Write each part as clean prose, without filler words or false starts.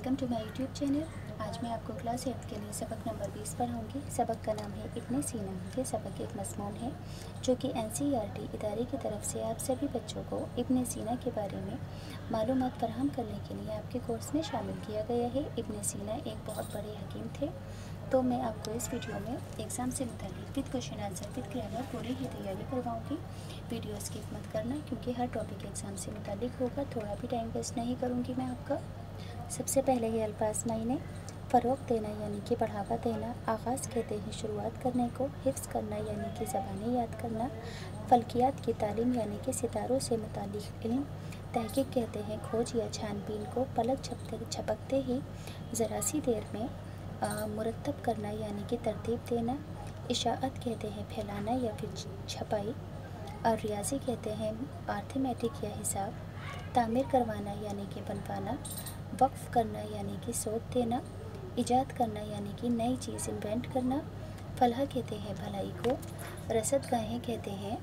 Welcome to my YouTube channel. आज मैं आपको क्लास 8 के लिए सबक नंबर 20 पढ़ाऊंगी। सबक का नाम है इब्ने सीना। ये सबक एक मज़मून है जो कि NCERT इदारे की तरफ से आप सभी बच्चों को इब्ने सीना के बारे में मालूमात फराहम करने के लिए आपके कोर्स में शामिल किया गया है। इब्ने सीना एक बहुत बड़े हकीम थे। तो मैं आपको इस वीडियो में एग्ज़ाम से मुताल्लिक़ with question answer with grammar पूरी ही तैयारी करवाऊँगी। वीडियो स्किप मत करना क्योंकि हर टॉपिक एग्ज़ाम से मुताल्लिक़ होगा। थोड़ा भी टाइम वेस्ट नहीं करूँगी मैं आपका। सबसे पहले ये अल्फाज मायने। फ़रोग़ देना यानी कि बढ़ावा देना। आगाज़ कहते हैं शुरुआत करने को। हिफ्ज़ करना यानी कि ज़बानी याद करना। फ़ल्कियात की तालीम यानी कि सितारों से मुताल्लिक़ इल्म। तहक़ीक़ कहते हैं खोज या छानबीन को। पलक झपकते ही ज़रा सी देर में मुरतब करना यानी कि तरतीब देना। इशाअत कहते हैं फैलाना या फिर छपाई। और रियाज़ी कहते हैं अर्थमेटिक या हिसाब। तामीर करवाना यानी कि बनवाना। वक्फ़ करना यानी कि सोच देना। इजाद करना यानी कि नई चीज़ इन्वेंट करना। फलाह कहते हैं भलाई को। रसदगाहें कहते हैं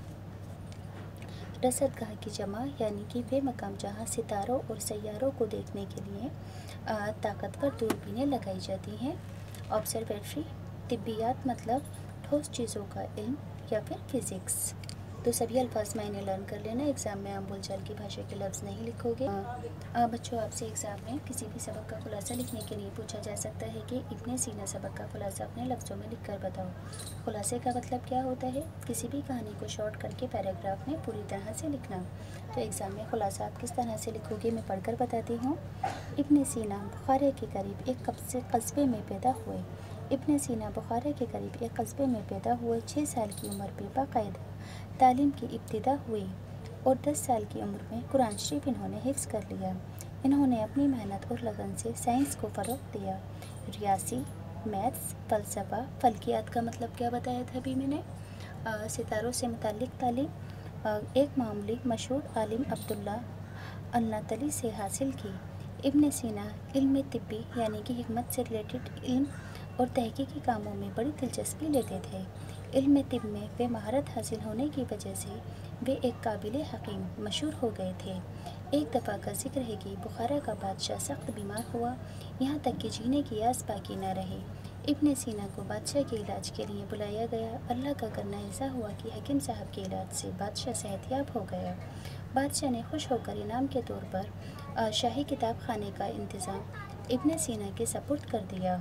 रसदगाह की जमा यानी कि वे मकाम जहाँ सितारों और सैयारों को देखने के लिए ताकतवर दूरबीनें लगाई जाती हैं। ऑब्ज़र्वेटरी। तिब्बियात मतलब ठोस चीज़ों का इल्म या फिर फ़िज़िक्स। तो सभी अल्फाज मायने लर्न कर लेना। एग्ज़ाम में आप बोलचाल की भाषा के लफ्ज़ नहीं लिखोगे। बच्चों, आपसे एग्ज़ाम में किसी भी सबक का खुलासा लिखने के लिए पूछा जा सकता है कि इब्ने सीना सबक का खुलासा अपने लफ्ज़ों में लिख कर बताओ। खुलासे का मतलब क्या होता है? किसी भी कहानी को शॉर्ट करके पैराग्राफ में पूरी तरह से लिखना। तो एग्ज़ाम में खुलासा आप किस तरह से लिखोगे मैं पढ़कर बताती हूँ। इब्ने सीना बुखारा के करीब एक कस्बे में पैदा हुए। इब्ने सीना बुखारा के करीब एक कस्बे में पैदा हुए। 6 साल की उम्र में बाकायदा तालीम की इब्तिदा हुई और 10 साल की उम्र में कुरान शरीफ इन्होंने हिफ्ज़ कर लिया। इन्होंने अपनी मेहनत और लगन से साइंस को फ़रोग़ दिया। रियासी, मैथ्स, फ़लसफ़ा, फ़ल्कियात का मतलब क्या बताया था अभी मैंने। सितारों से मुताल्लिक़ तालीम एक मामूली मशहूर आलिम अब्दुल्ला अन्नतली से हासिल की। इब्ने सीना इल्म तिब्बी यानी कि हिकमत से रिलेटेड इल्म और तहक़ीक़ी कामों में बड़ी दिलचस्पी लेते थे। इल्म तिब में वे महारत हासिल होने की वजह से वे एक काबिल हकीम मशहूर हो गए थे। एक दफ़ा का जिक्र है कि बुखारा का बादशाह सख्त बीमार हुआ, यहाँ तक कि जीने की आस बाकी न रहे। इब्ने सीना को बादशाह के इलाज के लिए बुलाया गया। अल्लाह का करना ऐसा हुआ कि हकीम साहब के इलाज से बादशाह सेहतयाब हो गया। बादशाह ने खुश होकर इनाम के तौर पर शाही किताब खाने का इंतज़ाम इब्ने सीना के सपुर्द कर दिया।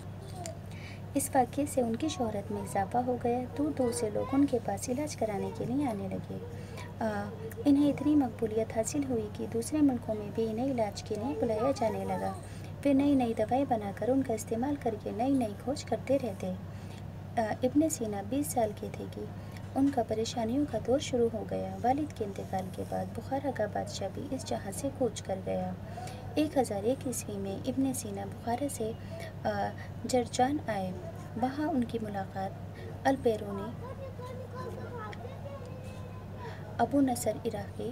इस वाक़े से उनकी शोहरत में इजाफ़ा हो गया। दूर दूर से लोग उनके पास इलाज कराने के लिए आने लगे। इन्हें इतनी मकबूलियत हासिल हुई कि दूसरे मुल्कों में भी इन्हें इलाज के लिए बुलाया जाने लगा। वे नई नई दवाएं बनाकर उनका इस्तेमाल करके नई नई खोज करते रहते। इब्ने सीना 20 साल के थे कि उनका परेशानियों का दौर शुरू हो गया। वालिद के इंतकाल के बाद बुखारा का बादशाह भी इस जहां से कूच कर गया। 1001 ईस्वी में इब्ने सीना बुखारा से जरजान आए। वहाँ उनकी मुलाकात अल-बेरूनी, अबू नसर इराक़ी,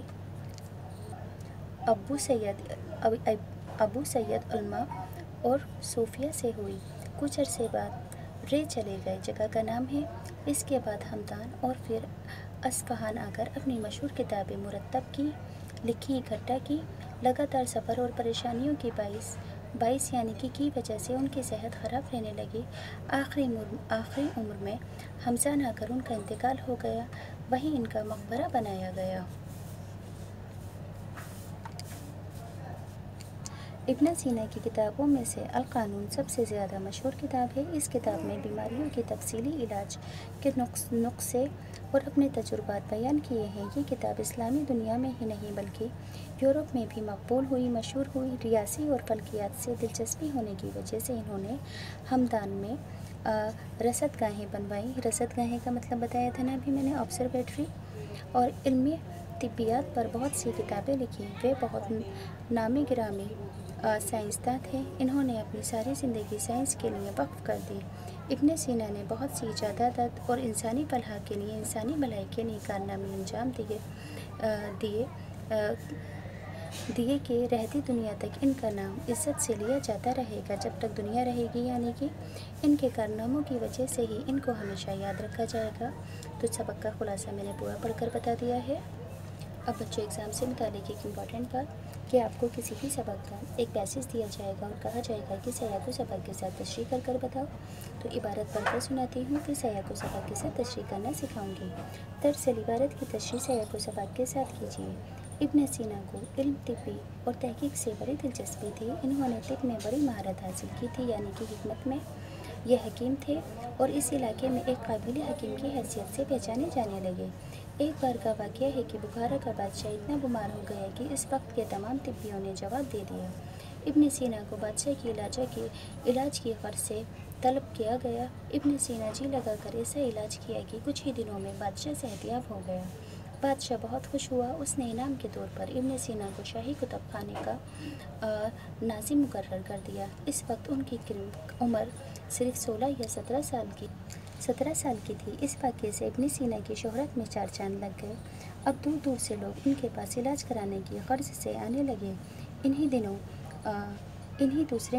अबू सैयद उल्मा और सूफिया से हुई। कुछ अरसे बाद रे चले गए, जगह का नाम है। इसके बाद हमदान और फिर अस्फ़हान आकर अपनी मशहूर किताबें मुरतब की, लिखी, इकट्ठा की। लगातार सफ़र और परेशानियों की बाइस यानी की वजह से उनकी सेहत ख़राब रहने लगी। आखिरी उम्र में हमज़ान आकर उनका इंतकाल हो गया। वहीं इनका मकबरा बनाया गया। इब्ने सीना की किताबों में से अल-क़ानून सबसे ज़्यादा मशहूर किताब है। इस किताब में बीमारियों की तफसीली इलाज के नुस्खे और अपने तजुर्बात बयान किए हैं। ये किताब इस्लामी दुनिया में ही नहीं बल्कि यूरोप में भी मकबूल हुई, मशहूर हुई। रियासी और फ़ल्कियात से दिलचस्पी होने की वजह से इन्होंने हमदान में रसदगाहें बनवाई। रसदगाहें का मतलब बताया था ना अभी मैंने, ऑब्ज़र्वेटरी। और इल्मी तिब्बियात पर बहुत सी किताबें लिखी। वे बहुत नामी गिरामी साइंसदान थे। इन्होंने अपनी सारी ज़िंदगी साइंस के लिए वक्फ़ कर दी। इब्ने सीना ने बहुत सी इजादात और इंसानी फलाह के लिए, इंसानी भलाई के लिए कारनामे अंजाम दिए कि रहती दुनिया तक इनका नाम इज़्ज़त से लिया जाता रहेगा। जब तक दुनिया रहेगी यानी कि इनके कारनामों की वजह से ही इनको हमेशा याद रखा जाएगा। तो सबक का खुलासा मैंने पूरा पढ़कर बता दिया है। اب بچوں ایگزام سے متعلق ایک امپورٹنٹ بات کہ آپ کو کسی بھی سبق کا ایک پیسج دیا جائے گا اور کہا جائے گا کہ سیاح کو سبق کے ساتھ تشریح کر کر بتاؤ، تو عبارت پڑھ کر سناتی ہوں، پھر سیاح کو سبق کے ساتھ تشریح کرنا سکھاؤں گی۔ دراصل عبارت کی تشریح سیاح کو سبق کے ساتھ کیجیے۔ ابن سینا کو علم، طبی اور تحقیق سے بڑی دلچسپی تھی۔ انہوں نے طب میں بڑی مہارت حاصل کی تھی، یعنی کہ حکمت میں یہ حکیم تھے اور اس علاقے میں ایک قابل حکیم کی حیثیت سے پہچانے جانے لگے۔ ایک بار کا واقعہ ہے کہ بخارا کا بادشاہ اتنا بیمار ہو گیا کہ اس وقت کے تمام طبیوں نے جواب دے دیا۔ ابن سینا کو بادشاہ کی علاج کی غرض سے طلب کیا گیا۔ ابن سینا جی لگا کر ایسا علاج کیا کہ کچھ ہی دنوں میں بادشاہ صحت یاب ہو گیا۔ بادشاہ بہت خوش ہوا۔ اس نے انعام کے طور پر ابن سینا کو شاہی کتب خانے کا ناظم مقرر کر دیا۔ اس وقت ان کی عمر صرف 16 یا 17 سال کی تھی۔ اس واقعے سے ابن سینا کی شہرت میں 4 چاند لگ گئے۔ اب دور دور سے لوگ ان کے پاس علاج کرانے کی غرض سے آنے لگے۔ انہی دنوں انہیں دوسرے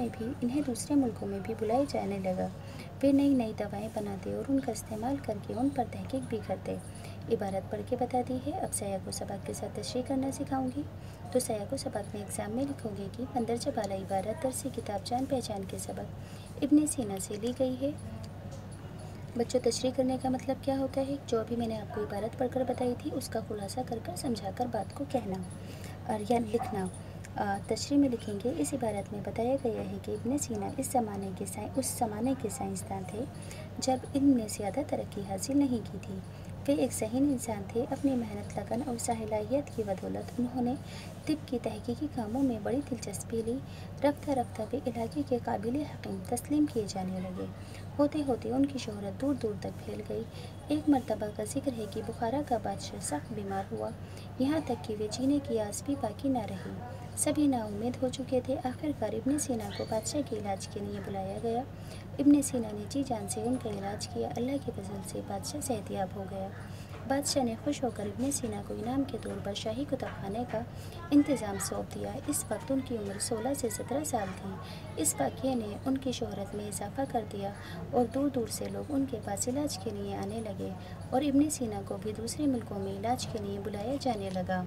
ملکوں میں بھی بلایا جانے لگا۔ وہ نئی نئی دوائیں بناتے اور ان کا استعمال کر کے ان پر تحقیق بھی کرتے۔ عبارت پڑھ کے بتاتی ہے۔ اب سیاح کو سبق کے ساتھ تشریح کرنا سکھاؤں گی۔ تو سیاح کو سبق میں ایگزام میں لکھو گے کہ مندرجہ بالا عبارت درسی کتاب جان پہچان کے سبق ابن سینا سے لی گئی ہے۔ بچوں، تشریح کرنے کا مطلب کیا ہوتا ہے؟ جو ابھی میں نے آپ کو عبارت پڑھ کر بتائی تھی اس کا خلاصہ کر کر سمجھا کر بات کو کہنا اور یا لکھنا۔ تشریح میں لکھیں گے۔ اس عبارت میں بتایا گیا ہے کہ ابن سینا اس زمانے کے سائنسداں تھے جب علم نے زیادہ ترقی حاصل نہیں کی تھی۔ وہ ایک ذہین انسان تھے۔ اپنی محنت، لگن اور صلاحیت کی بدولت انہوں نے طب کی تحقیقی کاموں میں بڑی دلچسپی لی۔ رفتہ رفتہ وہ علاقے کے قابل حکیم تسلیم کیے جانے لگے۔ ہوتے ہوتے ان کی شہرت دور دور تک پھیل گئی۔ ایک مرتبہ کا ذکر ہے کہ بخارا کا بادشاہ سخت بیمار ہوا، یہاں تک کہ وہ جینے کی آس بھی باقی نہ رہی۔ سبھی نا امید ہو چکے تھے۔ آخرکار ابن سینا کو بادشاہ کے علاج کے لیے بلایا گیا۔ ابن سینا نے جی جان سے ان کا علاج کیا۔ اللہ کے فضل سے بادشاہ صحت یاب ہو گیا۔ بادشاہ نے خوش ہو کر ابن سینا کو انعام کے طور پر شاہی کتب خانے کا انتظام سونپ دیا۔ اس وقت ان کی عمر 16 سے 17 سال تھی۔ اس واقعے نے ان کی شہرت میں اضافہ کر دیا اور دور دور سے لوگ ان کے پاس علاج کے لیے آنے لگے اور ابن سینا کو بھی دوسرے ملکوں میں علاج کے لیے بلایا جانے لگا۔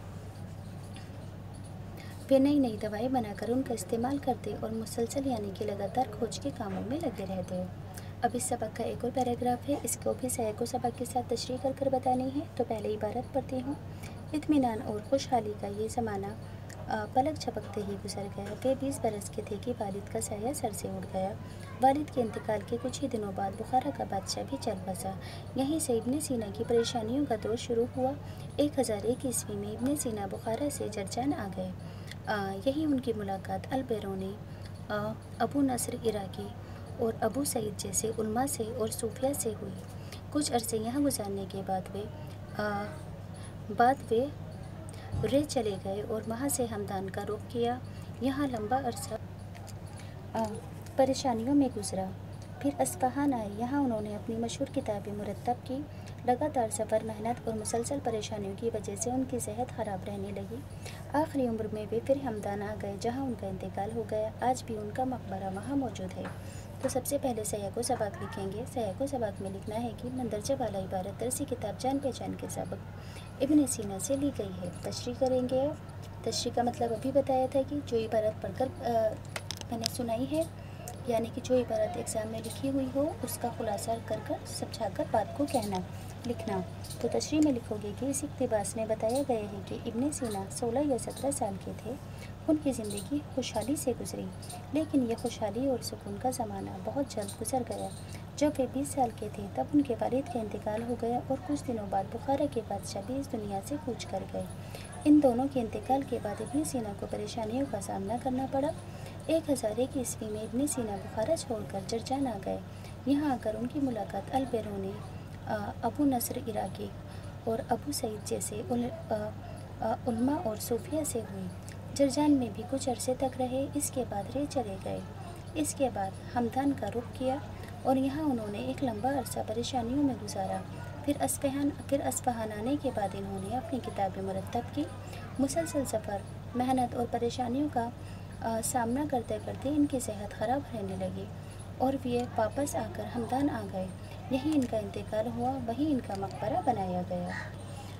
وہ نئی نئی دوائیں بنا کر ان کا استعمال کرتے اور مسلسل یعنی کہ لگاتار کھوج کے کاموں میں لگے رہتے۔ اب اس سبق کا ایک اور پیراگراف ہے، اس کو بھی سیاح کو سبق کے ساتھ تشریح کر کر بتانی ہے۔ تو پہلے عبارت پڑھتی ہوں۔ اطمینان اور خوشحالی کا یہ زمانہ پلک جھپکتے ہی گزر گیا۔ وہ 20 برس کے تھے کہ والد کا سایہ سر سے اٹھ گیا۔ والد کے انتقال کے کچھ ہی دنوں بعد بخارا کا بادشاہ بھی چل بسا۔ یہیں سے ابن سینا کی پریشانیوں کا دور شروع ہوا۔ 1001 عیسوی میں ابن سینا بخارا سے جرجان آ گئے۔ یہی ان کی ملاقات البیرونی، ابو نصر عراقی اور ابو سعید جیسے علماء سے اور صوفیاء سے ہوئی۔ کچھ عرصے یہاں گزارنے کے بعد وہ رے چلے گئے اور وہاں سے ہمدان کا رخ کیا۔ یہاں لمبا عرصہ پریشانیوں میں گزرا۔ پھر اصفہان آئے۔ یہاں انہوں نے اپنی مشہور کتابیں مرتب کی۔ لگاتار سفر، محنت اور مسلسل پریشانیوں کی وجہ سے ان کی صحت خراب رہنے لگی۔ آخری عمر میں وہ پھر ہمدان آ گئے جہاں ان کا انتقال ہو گیا۔ آج بھی ان کا مقبرہ وہاں موجود ہے۔ تو سب سے پہلے سیاح کو سبق لکھیں گے۔ سیاح کو سبق میں لکھنا ہے کہ مندرجہ بالا عبارت درسی کتاب جان پہچان کے سبق ابن سینا سے لی گئی ہے۔ تشریح کریں گے۔ تشریح کا مطلب ابھی بتایا تھا کہ جو عبارت پڑھ کر میں نے سنائی ہے، یعنی کہ جو عبارت ایگزام میں لکھی ہوئی ہو اس کا خلاصہ کر کر سمجھا کر بات کو لکھنا۔ تو تشریح میں لکھو گے کہ اس اقتباس میں بتایا گیا ہے کہ ابن سینا 16 یا 17 سال کے تھے۔ ان کی زندگی خوشحالی سے گزری، لیکن یہ خوشحالی اور سکون کا زمانہ بہت جلد گزر گیا۔ جب وہ 20 سال کے تھے تب ان کے والد کا انتقال ہو گیا اور کچھ دنوں بعد بخارا کے بادشاہ بھی اس دنیا سے کوچ کر گئے۔ ان دونوں کے انتقال کے بعد ابن سینا کو پریشانیوں کا سامنا کرنا پڑا۔ 1001 عیسوی میں ابن سینا بخارا چھوڑ کر جرجان آ گئے۔ یہاں آ کر ان کی ملاقات البیرونی، ابو نصر عراقی اور ابو سعید جیسے علماء اور صوفیاء سے ہوئی۔ جرجان میں بھی کچھ عرصے تک رہے۔ اس کے بعد رے چلے گئے۔ اس کے بعد ہمدان کا رخ کیا اور یہاں انہوں نے ایک لمبا عرصہ پریشانیوں میں گزارا۔ پھر اصفہان آنے کے بعد انہوں نے اپنی کتابیں مرتب کی۔ مسلسل سفر، محنت اور پریشانیوں کا سامنا کرتے کرتے ان کی صحت خراب رہنے لگی اور وہ واپس آ کر ہمدان آ گئے۔ یہیں ان کا انتقال ہوا، وہیں ان کا مقبرہ بنایا گیا۔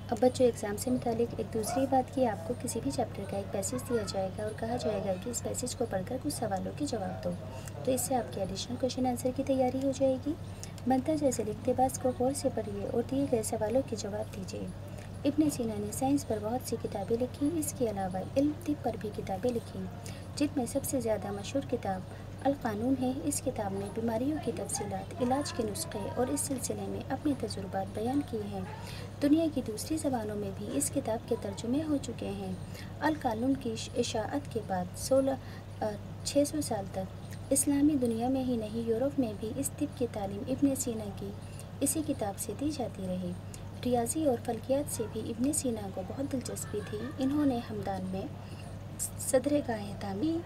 اب بچوں ایگزام سے متعلق ایک دوسری بات کی آپ کو کسی بھی چیپٹر کا ایک پیسج دیا جائے گا اور کہا جائے گا کہ اس پیسج کو پڑھ کر کچھ سوالوں کے جواب دو، تو اس سے آپ کے ایڈیشنل کوشچن آنسر کی تیاری ہو جائے گی۔ منتر جیسے اقتباس کو غور سے پڑھیے اور دیے گئے سوالوں کے جواب دیجیے۔ ابن سینا نے سائنس پر بہت سی کتابیں لکھی، اس کے علاوہ علم طب پر بھی کتابیں لکھی، جن میں سب سے زیادہ مشہور کتاب القانون ہے۔ اس کتاب میں بیماریوں کی تفصیلات، علاج کے نسخے اور اس سلسلے میں اپنے تجربات بیان کیے ہیں۔ دنیا کی دوسری زبانوں میں بھی اس کتاب کے ترجمے ہو چکے ہیں۔ القانون کی اشاعت کے بعد 600 سال تک اسلامی دنیا میں ہی نہیں یورپ میں بھی اس طب کی تعلیم ابن سینا کی اسی کتاب سے دی جاتی رہی۔ ریاضی اور فلکیات سے بھی ابن سینا کو بہت دلچسپی تھی۔ انہوں نے ہمدان میں صدرگاہ تعمیر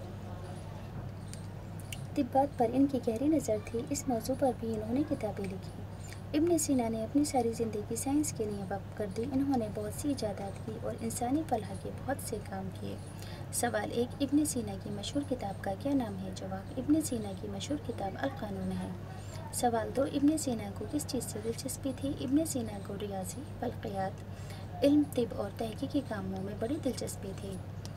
طبات پر ان کی گہری نظر تھی، اس موضوع پر بھی انہوں نے کتابیں لکھی۔ ابن سینا نے اپنی ساری زندگی سائنس کے لیے وقف کر دی۔ انہوں نے بہت سی ایجادات کی اور انسانی فلاح کے بہت سے کام کیے۔ سوال 1، ابن سینا کی مشہور کتاب کا کیا نام ہے؟ جواب، ابن سینا کی مشہور کتاب القانون ہے۔ سوال 2، ابن سینا کو کس چیز سے دلچسپی تھی؟ ابن سینا کو ریاضی، فلکیات، علم طب اور تحقیقی کاموں میں بڑی دلچسپی تھی۔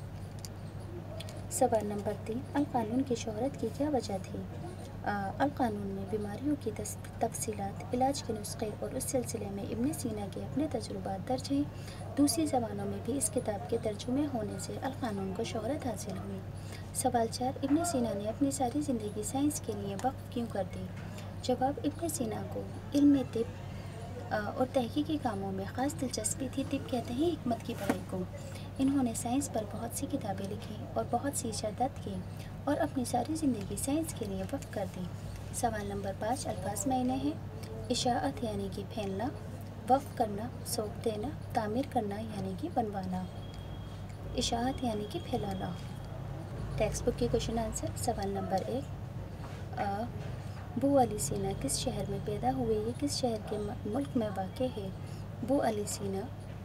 سوال نمبر 3، القانون کی شہرت کی کیا وجہ تھی؟ القانون میں بیماریوں کی تفصیلات، علاج کے نسخے اور اس سلسلے میں ابن سینا کے اپنے تجربات درج ہیں۔ دوسری زبانوں میں بھی اس کتاب کے ترجمے ہونے سے القانون کو شہرت حاصل ہوئی۔ سوال 4، ابن سینا نے اپنی ساری زندگی سائنس کے لیے وقف کیوں کر دی؟ جواب، ابن سینا کو علم طب اور تحقیقی کاموں میں خاص دلچسپی تھی۔ طب کہتے ہیں حکمت کی پڑھائی کو۔ انہوں نے سائنس پر بہت سی کتابیں لکھی اور بہت سی ایجادات کی اور اپنی ساری زندگی سائنس کے لیے وقف کر دی۔ سوال نمبر 5، الفاظ معنی ہیں۔ اشاعت یعنی کہ پھیلنا، وقف کرنا، سوق دینا، تعمیر کرنا یعنی کہ بنوانا۔ اشاعت یعنی کہ پھیلانا۔ ٹیکسٹ بک کی کوشچن آنسر۔ سوال نمبر 1، بو علی سینا کس شہر میں پیدا ہوئے؟ یہ کس شہر کے ملک میں واقع ہے؟ بو علی سینا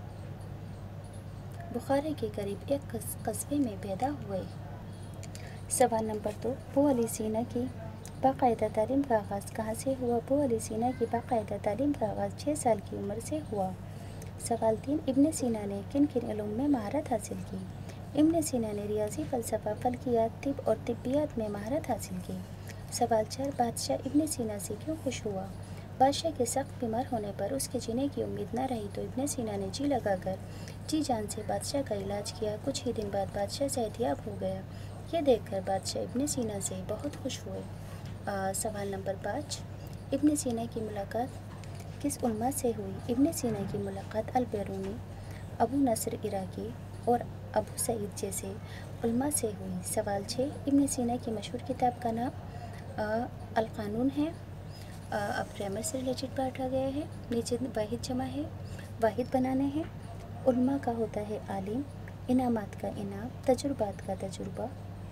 بخارا کے قریب ایک قصبے میں پیدا ہوئے۔ سوال نمبر 2، بو علی سینا کی باقاعدہ تعلیم کا آغاز کہاں سے ہوا؟ بو علی سینا کی باقاعدہ تعلیم کا آغاز 6 سال کی عمر سے ہوا۔ سوال 3، ابن سینا نے کن کن علوم میں مہارت حاصل کی؟ ابن سینا نے ریاضی، فلسفہ، فلکیات، طب اور طبیات میں مہارت حاصل کی۔ سوال 4، بادشاہ ابن سینا سے کیوں خوش ہوا؟ بادشاہ کے سخت بیمار ہونے پر اس کے جینے کی امید نہ رہی تو ابن سینا نے جی لگا کر جی جان سے بادشاہ کا علاج کیا۔ کچھ ہی دن بعد بادشاہ صحت یاب ہو گیا۔ یہ دیکھ کر بادشاہ ابن سینا سے بہت خوش ہوئے۔ سوال نمبر 5، ابن سینا کی ملاقات کس علماء سے ہوئی؟ ابن سینا کی ملاقات البیرونی، ابو نصر عراقی اور ابو سعید جیسے علماء سے ہوئی۔ سوال 6، ابن سینا کی مشہور کتاب کا نام القانون ہے۔ اب گرامر سے ریلیٹڈ پارٹ آ گیا ہے۔ نیچے واحد جمع ہے، واحد بنانے ہیں۔ علماء کا ہوتا ہے عالم، انعامات کا انعام، تجربات کا تجربہ،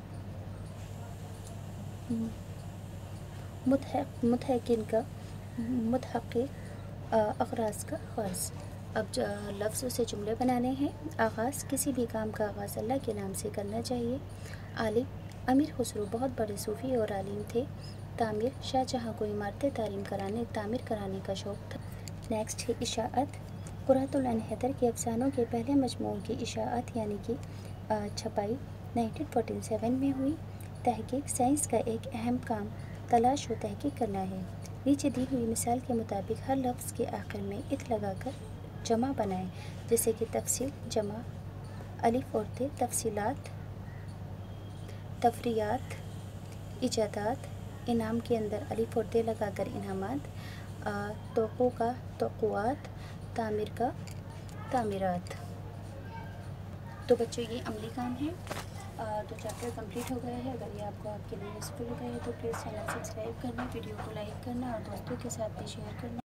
متحققین کا متحقق، اغراض کا غرض۔ اب لفظوں سے جملے بنانے ہیں۔ آغاز، کسی بھی کام کا آغاز اللہ کے نام سے کرنا چاہیے۔ عالم، امیر خسرو بہت بڑے صوفی اور عالم تھے۔ تعمیر، شاہ جہاں کو عمارتیں تعمیر کرانے کا شوق تھا۔ نیکسٹ ہے اشاعت۔ قرۃ العین حیدر کے افسانوں کے پہلے مجموعوں کی اشاعت یعنی کہ چھپائی 1947 میں ہوئی۔ تحقیق، سائنس کا ایک اہم کام تلاش و تحقیق کرنا ہے۔ نیچے دی ہوئی مثال کے مطابق ہر لفظ کے آخر میں ات لگا کر جمع بنائیں، جیسے کہ تفصیل جمع الف اور ت، تفصیلات، تفریعات، ایجادات، انعام کے اندر الف اور ت لگا کر انعامات، توقع کا توقعات، تعمیر کا تعمیرات۔ تو بچوں یہ عملی کام ہے۔ تو چیپٹر کمپلیٹ ہو گیا ہے۔ اگر یہ آپ کو آپ کے لیے یوزفل ہو گیا ہے تو پلیز چینل سبسکرائب کرنا، ویڈیو کو لائک کرنا اور دوستوں کے ساتھ بھی شیئر کرنا۔